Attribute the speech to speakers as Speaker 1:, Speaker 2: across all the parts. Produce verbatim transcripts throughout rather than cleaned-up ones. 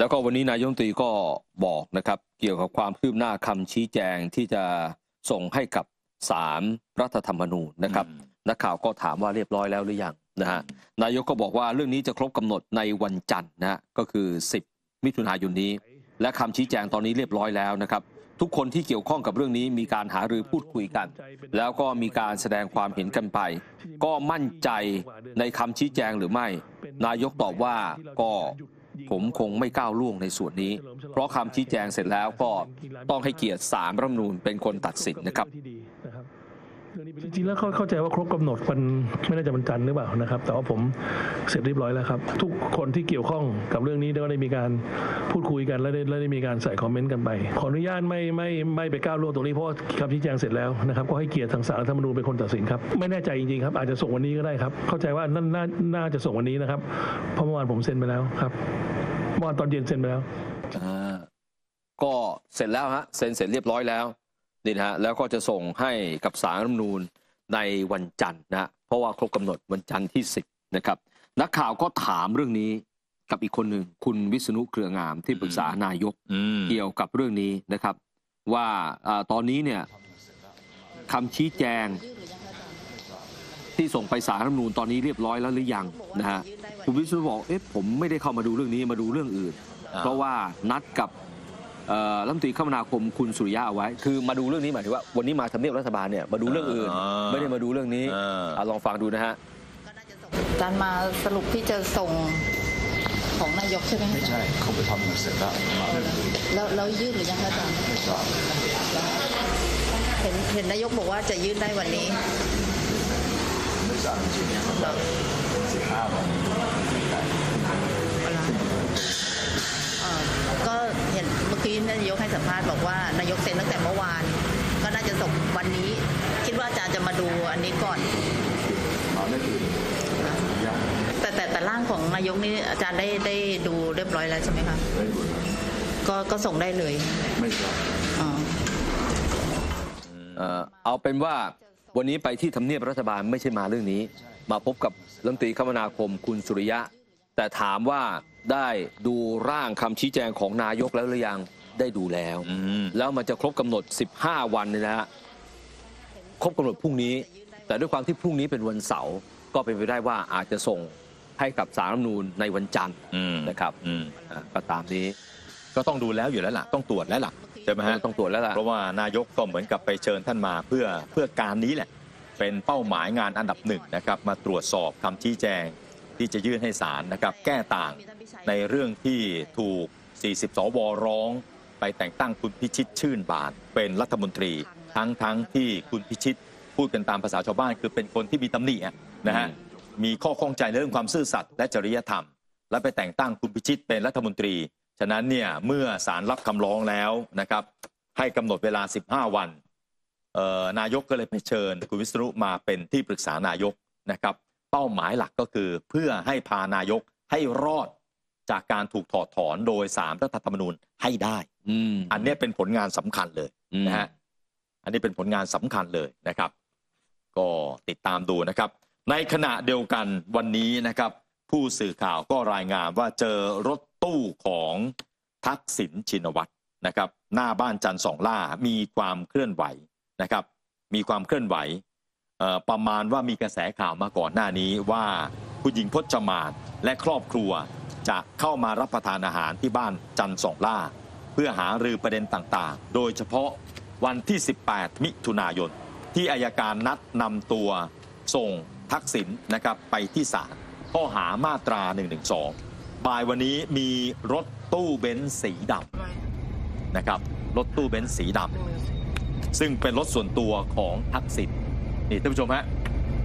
Speaker 1: แล้วก็วันนี้นายกรัฐมนตรีก็บอกนะครับเกี่ยวกับความคืบหน้าคำชี้แจงที่จะส่งให้กับศาลรัฐธรรมนูญนะครับนักข่าวก็ถามว่าเรียบร้อยแล้วหรือยังนะฮะนายกก็บอกว่าเรื่องนี้จะครบกำหนดในวันจันทร์นะฮะก็คือสิบมิถุนายนนี้และคำชี้แจงตอนนี้เรียบร้อยแล้วนะครับทุกคนที่เกี่ยวข้องกับเรื่องนี้มีการหารือพูดคุยกันแล้วก็มีการแสดงความเห็นกันไปก็มั่นใจในคำชี้แจงหรือไม่นายกตอบว่าก็ผมคงไม่ก้าวล่วงในส่วนนี้เพราะคำชี้แจงเสร็จแล้วก็ต้องให้เกียรติศาลรัฐธรรมนูญเป็นคนตัดสินนะครับ
Speaker 2: จริงๆแล้วเข้าใจว่าครบกำหนดวันไม่น่าจะวันจันทร์หรือเปล่านะครับแต่ว่าผมเสร็จเรียบร้อยแล้วครับทุกคนที่เกี่ยวข้องกับเรื่องนี้ก็ได้มีการพูดคุยกันและได้และได้มีการใส่คอมเมนต์กันไปขออนุญาตไม่ไม่ไม่ไปก้าวล่วงตรงนี้เพราะคำชี้แจงเสร็จแล้วนะครับก็ให้เกียรติทางศาลรัฐธรรมนูญเป็นคนตัดสินครับไม่แน่ใจจริงๆครับอาจจะส่งวันนี้ก็ได้ครับเข้าใจว่าน่าน่าจะส่งวันนี้นะครับเพราะเมื่อวานผมเซ็นไปแล้วครับเมื่อวานตอนเย็นเซ็นไปแล้ว
Speaker 1: ก็เสร็จแล้วฮะเซ็นเสร็จเรียบร้อยแล้วนี่นะฮะแล้วก็จะส่งให้กับศาลรัฐธรรมนูญในวันจันทร์นะเพราะว่าครบกำหนดวันจันทร์ที่สิบนะครับนักข่าวก็ถามเรื่องนี้กับอีกคนหนึ่งคุณวิษณุเครืองามที่ปรึกษานายกเกี่ยวกับเรื่องนี้นะครับว่าตอนนี้เนี่ยคำชี้แจงที่ส่งไปศาลรัฐธรรมนูญตอนนี้เรียบร้อยแล้วหรือยังนะฮะคุณวิษณุบอกเอ๊ะผมไม่ได้เข้ามาดูเรื่องนี้มาดูเรื่องอื่นเพราะว่านัดกับรัฐมนตรีคมนาคมคุณสุริยะเอาไว้คือมาดูเรื่องนี้หมายถึงว่าวันนี้มาทำเนียบรัฐบาลเนี่ยมาดูเรื่องอื่นไม่ได้มาดูเรื่องนี้ลองฟังดูนะฮะ
Speaker 3: การมาสรุปที่จะส่งของนายกใช่ไหม
Speaker 4: ไม่ใช่เขาไปทำเสร็จแล้ว
Speaker 3: แล้วแล้วยื่นหรือยังคะอาจารย์
Speaker 4: ไม่ทราบ
Speaker 3: เห็นเห็นนายกบอกว่าจะยื่นได้วันนี้
Speaker 4: ไม่ทราบจริงๆครับสิบห้าวัน
Speaker 3: ก็เห็นเมื่อกี้นายกให้สัมภาษณ์บอกว่านายกเซ็นตั้งแต่เมื่อวานก็น่าจะส่งวันนี้คิดว่าอาจารย์จะมาดูอันนี้ก่อนแต่แต่แต่ร่างของนายกนี่อาจารย์ได้ได้ดูเรียบร้อยแล้วใช่ไหมคะก็ก็ส่งได้เลย
Speaker 4: ไม่ใช่
Speaker 1: เอาเป็นว่าวันนี้ไปที่ทำเนียบรัฐบาลไม่ใช่มาเรื่องนี้มาพบกับรัฐมนตรีคมนาคมคุณสุริยะแต่ถามว่าได้ดูร่างคำชี้แจงของนายกแล้วหรือยังได้ดูแล้วแล้วมันจะครบกำหนดสิบห้าวันนี่นะฮะครบกำหนดพรุ่งนี้แต่ด้วยความที่พรุ่งนี้เป็นวันเสาร์ก็เป็นไปได้ว่าอาจจะส่งให้กับศาลรัฐธรรมนูญในวันจันทร์นะครับก็ตามนี้
Speaker 5: ก็ต้องดูแล้วอยู่แล้วล่ะต้องตรวจแล้วล่ะใช่ไหมฮะ
Speaker 1: ต้องตรวจแล้วล่ะ
Speaker 5: เพราะว่านายกก็เหมือนกับไปเชิญท่านมาเพื่อเพื่อการนี้แหละเป็นเป้าหมายงานอันดับหนึ่งนะครับมาตรวจสอบคำชี้แจงที่จะยื่นให้ศาลนะครับแก้ต่างในเรื่องที่ถูกสี่สิบสวร้องไปแต่งตั้งคุณพิชิตชื่นบานเป็นรัฐมนตรีทั้งทั้งที่คุณพิชิตพูดกันตามภาษาชาวบ้านคือเป็นคนที่มีตำหนินะฮะมีข้อข้องใจเรื่องความซื่อสัตย์และจริยธรรมและไปแต่งตั้งคุณพิชิตเป็นรัฐมนตรีฉะนั้นเนี่ยเมื่อศาลรับคำร้องแล้วนะครับให้กำหนดเวลาสิบห้าวันนายกก็เลยไปเชิญคุณวิษณุมาเป็นที่ปรึกษานายกนะครับเป้าหมายหลักก็คือเพื่อให้พานายกให้รอดจากการถูกถอดถอนโดยศาลรัฐธรรมนูญให้ได้อันนี้เป็นผลงานสำคัญเลยนะฮะอันนี้เป็นผลงานสำคัญเลยนะครับก็ติดตามดูนะครับในขณะเดียวกันวันนี้นะครับผู้สื่อข่าวก็รายงานว่าเจอรถตู้ของทักษิณชินวัตรนะครับหน้าบ้านจันทร์สองล่ามีความเคลื่อนไหวนะครับมีความเคลื่อนไหวประมาณว่ามีกระแสข่าวมาก่อนหน้านี้ว่าคุณหญิงพจมานและครอบครัวจะเข้ามารับประทานอาหารที่บ้านจันทร์สองล่าเพื่อหารือประเด็นต่างๆโดยเฉพาะวันที่สิบแปดมิถุนายนที่อัยการนัดนำตัวส่งทักษิณนะครับไปที่ศาลข้อหามาตราหนึ่งหนึ่งสองบ่ายวันนี้มีรถตู้เบนซ์สีดำนะครับรถตู้เบนซ์สีดำซึ่งเป็นรถส่วนตัวของทักษิณนี่ท่านผู้ชมฮะ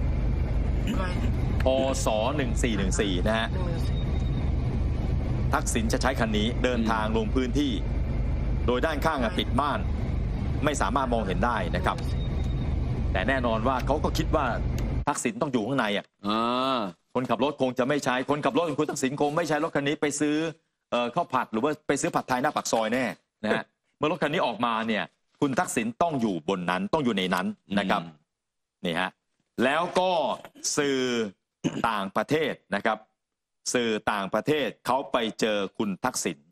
Speaker 5: พศหนึ่งสี่หนึ่งสี่นะฮะทักษิณจะใช้คันนี้เดินทางลงพื้นที่โดยด้านข้างปิดม่านไม่สามารถมองเห็นได้นะครับแต่แน่นอนว่าเขาก็คิดว่าทักษิณต้องอยู่ข้างในอ่ะคนขับรถคงจะไม่ใช้คนขับรถของคุณทักษิณคงไม่ใช้รถคันนี้ไปซื้อข้าวผัดหรือว่าไปซื้อผัดไทยหน้าปากซอยแน่นะฮะเมื่อรถคันนี้ออกมาเนี่ยคุณทักษิณต้องอยู่บนนั้นต้องอยู่ในนั้นนะครับนี่ฮะแล้วก็สื่อต่างประเทศนะครับสื่อต่างประเทศเขาไปเจอคุณทักษิณ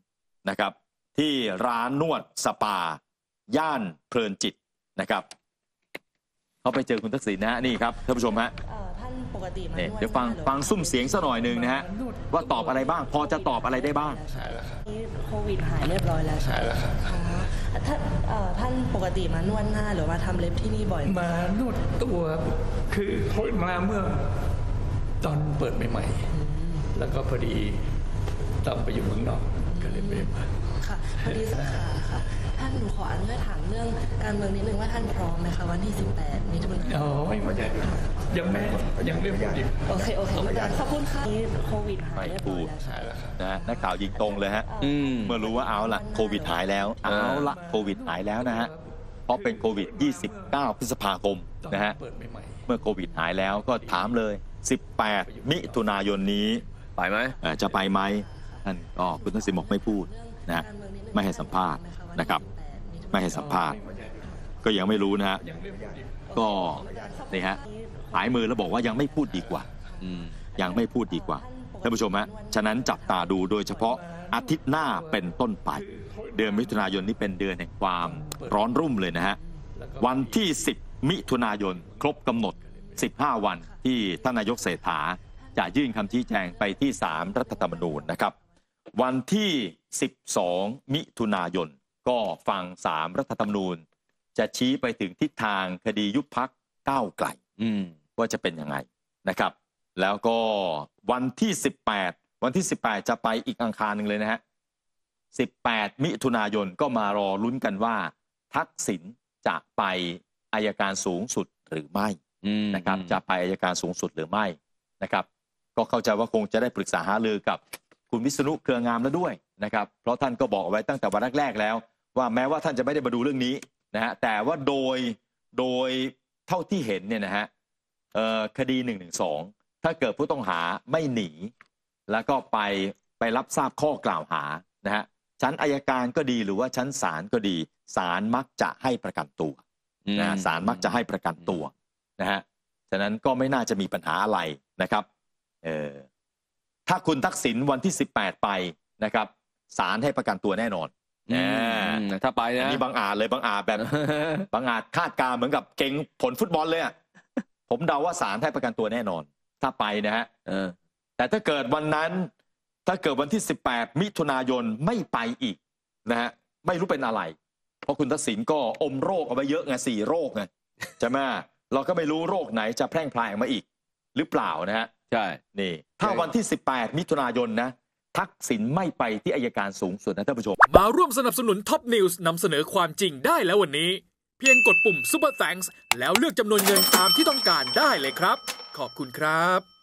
Speaker 5: นะครับที่ร้านนวดสปาย่านเพลินจิตนะครับเขาไปเจอคุณทักษิณนะฮะนี่ครับท่านผู้ชมฮะ
Speaker 6: ท่านปกติมา
Speaker 5: เดี๋ยวฟังฟังซุ้มเสียงสักหน่อยหนึ่งนะฮะว่าตอบอะไรบ้างพอจะตอบอะไรได้บ้าง
Speaker 6: โควิดหายเรียบร้อยแล้วใช่แล้วครับท่านท่านปกติมานวดหน้าหรือมาทำเล็บที่นี่บ่อย
Speaker 7: มานวดตัวคือมาเมื่อตอนเปิดใหม่ๆแล้วก็พอดีต้องไปอยู่เมืองนอกก็เลยไม่มา
Speaker 6: ค่ะพอดีสักค่ะค่ะท่านหนูขออนุญาตถามเรื่องการเมืองนิดนึงว่าท่านพร้อมไหมคะวันที่สิบแปดมิถุนายน
Speaker 7: อ๋อไม่ไม่ยังไม่ยังไม่พูด
Speaker 6: โอเคโอเคขอบคุณค่ะโควิดหายเรียบร้อยแล้ว
Speaker 5: นะนักข่าวยิงตรงเลยฮะเมื่อรู้ว่าเอาละโควิดหายแล้วเอาละโควิดหายแล้วนะฮะเพราะเป็นโควิดยี่สิบเก้าพฤษภาคมนะฮะเมื่อโควิดหายแล้วก็ถามเลยสิบแปดมิถุนายนนี้
Speaker 1: ไปไหม
Speaker 5: จะไปไหมท่านก็คุณทักษิณบอกไม่พูดนะไม่ให้สัมภาษณ์นะครับไม่ให้สัมภาษณ์ก็ยังไม่รู้นะฮะก็นี่ฮะหายมือแล้วบอกว่ายังไม่พูดดีกว่ายังไม่พูดดีกว่าท่านผู้ชมฮะฉะนั้นจับตาดูโดยเฉพาะอาทิตย์หน้าเป็นต้นไปเดือนมิถุนายนนี้เป็นเดือนแห่งความร้อนรุ่มเลยนะฮะวันที่สิบมิถุนายนครบกำหนดสิบห้าวันที่ท่านนายกเศรษฐาจะยื่นคำชี้แจงไปที่ศาลรัฐธรรมนูญนะครับวันที่สิบสองมิถุนายนก็ฟังศาลรัฐธรรมนูญจะชี้ไปถึงทิศทางคดียุบพรรคก้าวไกลว่าจะเป็นยังไงนะครับแล้วก็วันที่สิบแปดวันที่สิบแปดจะไปอีกอังคารหนึ่งเลยนะฮะสิบแปดมิถุนายนก็มารอลุ้นกันว่าทักษิณจะไปอัยการสูงสุดหรือไม่นะครับจะไปอัยการสูงสุดหรือไม่นะครับก็เข้าใจว่าคงจะได้ปรึกษาหารือกับคุณวิษณุเครืองามแล้วด้วยนะครับเพราะท่านก็บอกเอาไว้ตั้งแต่วันแรกๆแล้วว่าแม้ว่าท่านจะไม่ได้มาดูเรื่องนี้นะฮะแต่ว่าโดยโดยเท่าที่เห็นเนี่ยนะฮะคดีหนึ่งหนึ่งสองถ้าเกิดผู้ต้องหาไม่หนีแล้วก็ไปไปรับทราบข้อกล่าวหานะฮะชั้นอัยการก็ดีหรือว่าชั้นศาลก็ดีศาลมักจะให้ประกันตัวนะศาลมักจะให้ประกันตัวนะฮะฉะนั้นก็ไม่น่าจะมีปัญหาอะไรนะครับเออถ้าคุณทักษิณวันที่สิบแปดไปนะครับศาลให้ประกันตัวแน่นอน
Speaker 1: นะถ้าไปนะ
Speaker 5: อันนี้บางอาจเลยบางอาจแบบบางอาจคาดการเหมือนกับเก่งผลฟุตบอลเลยอ่ะผมเดาว่าศาลให้ประกันตัวแน่นอนถ้าไปนะฮะแต่ถ้าเกิดวันนั้นถ้าเกิดวันที่สิบแปดมิถุนายนไม่ไปอีกนะฮะไม่รู้เป็นอะไรเพราะคุณทักษิณก็อมโรคเอาไว้เยอะไงสี่โรคไงใช่ไหมเราก็ไม่รู้โรคไหนจะแพร่งพรายออกมาอีกหรือเปล่านะฮะ
Speaker 1: ใช่
Speaker 5: นี่ถ้าวันที่สิบแปดมิถุนายนนะทักษิณไม่ไปที่อัยการสูงสุดนะท่านผู้ชม
Speaker 8: มาร่วมสนับสนุนท็อปนิวส์นำเสนอความจริงได้แล้ววันนี้เพียงกดปุ่ม Super Thanks แล้วเลือกจำนวนเงินตามที่ต้องการได้เลยครับขอบคุณครับ